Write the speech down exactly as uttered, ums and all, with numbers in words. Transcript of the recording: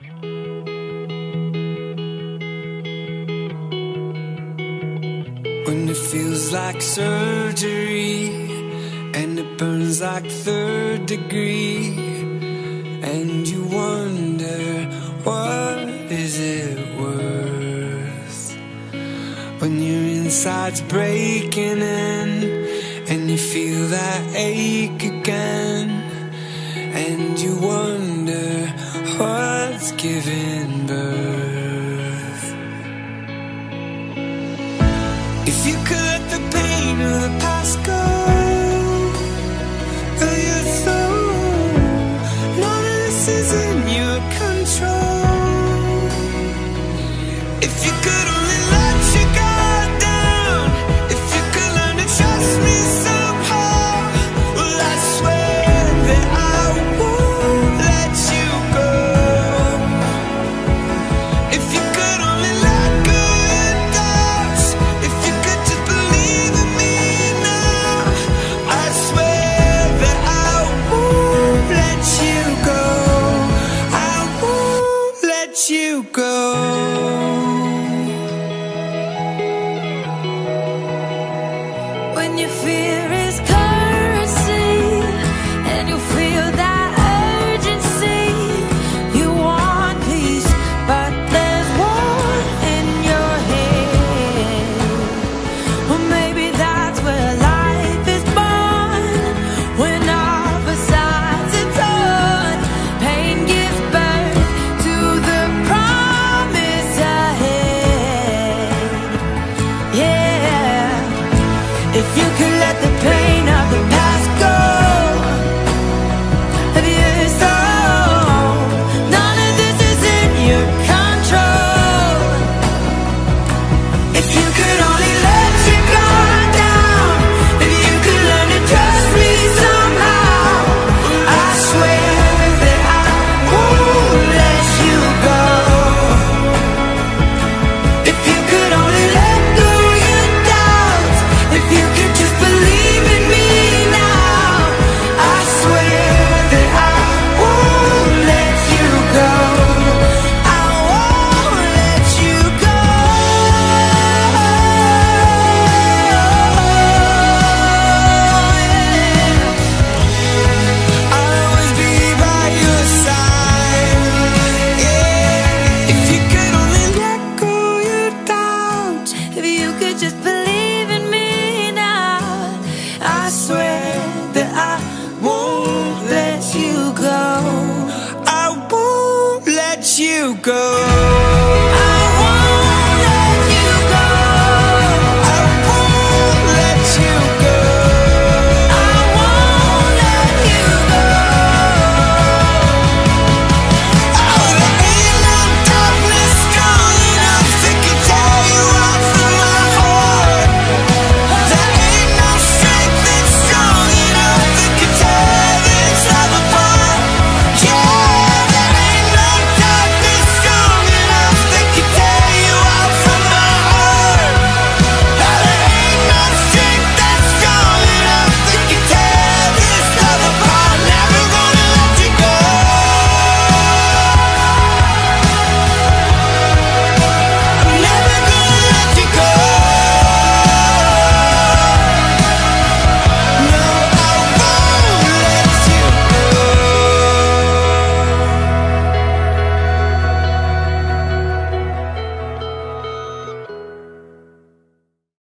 When it feels like surgery and it burns like third degree, and you wonder, what is it worth? When your inside's breaking in and you feel that ache again, and you wonder, what's giving birth? If you could let the pain of the past go, will you throw? None of this is in your control. If you could only let your guard down, if you could learn to trust me somehow, well, I swear that I won't let you go. If you could only let go your doubts, if you could just believe in me now, I swear that I won't let you go. I won't let you go. When your fear is currency and you feel that urgency, you want peace, but there's war in your head. Well, maybe that's where life is born. When opposites are torn, pain gives birth to the promise ahead. Yeah. If you could let the pain of the past go, of your soul, none of this is in your control. If you could only let your guard down, if you could learn to trust me somehow, I swear that I won't let you go. If you could only let go your doubts, if you could just believe in me now, I swear that I won't let you go. I won't let you go. I'll always be by your side. Yeah. If you could only let go your doubts, if you could just believe in me now, I swear that I won't let you go. I won't let you go.